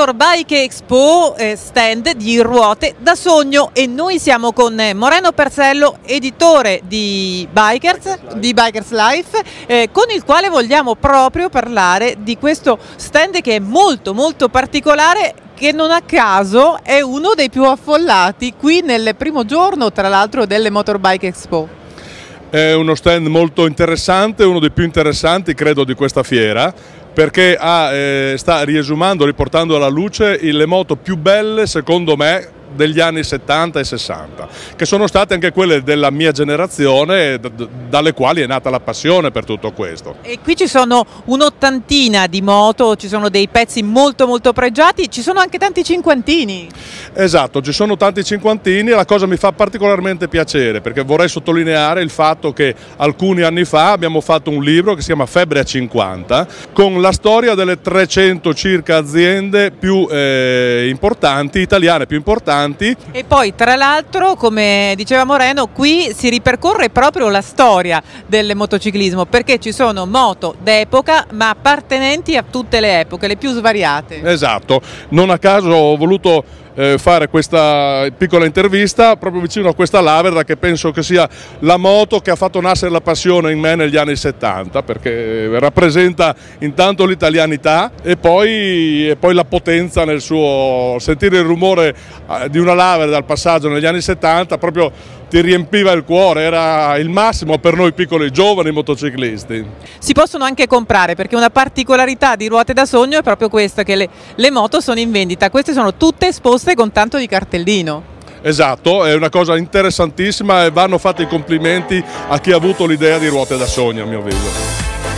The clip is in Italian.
Motorbike Expo, stand di ruote da sogno, e noi siamo con Moreno Persello, editore di Bikers Life, con il quale vogliamo proprio parlare di questo stand che è molto molto particolare, che non a caso è uno dei più affollati qui nel primo giorno, tra l'altro, delle Motorbike Expo. È uno stand molto interessante, uno dei più interessanti credo di questa fiera, perché sta riesumando, riportando alla luce le moto più belle secondo me degli anni 70 e 60, che sono state anche quelle della mia generazione, dalle quali è nata la passione per tutto questo. E qui ci sono un'ottantina di moto, ci sono dei pezzi molto molto pregiati, ci sono anche tanti cinquantini. Esatto, ci sono tanti cinquantini e la cosa mi fa particolarmente piacere, perché vorrei sottolineare il fatto che alcuni anni fa abbiamo fatto un libro che si chiama Febbre a 50, con la storia delle 300 circa aziende più importanti, italiane più importanti. E poi tra l'altro, come diceva Moreno, qui si ripercorre proprio la storia del motociclismo, perché ci sono moto d'epoca ma appartenenti a tutte le epoche, le più svariate. Esatto, non a caso ho voluto fare questa piccola intervista proprio vicino a questa Laverda, che penso che sia la moto che ha fatto nascere la passione in me negli anni 70, perché rappresenta intanto l'italianità e poi la potenza nel suo sentire il rumore di una Laverda al passaggio negli anni 70, proprio ti riempiva il cuore, era il massimo per noi piccoli giovani motociclisti. Si possono anche comprare, perché una particolarità di Ruote da Sogno è proprio questa, che le moto sono in vendita, queste sono tutte esposte con tanto di cartellino. Esatto, è una cosa interessantissima e vanno fatti i complimenti a chi ha avuto l'idea di Ruote da Sogno, a mio avviso.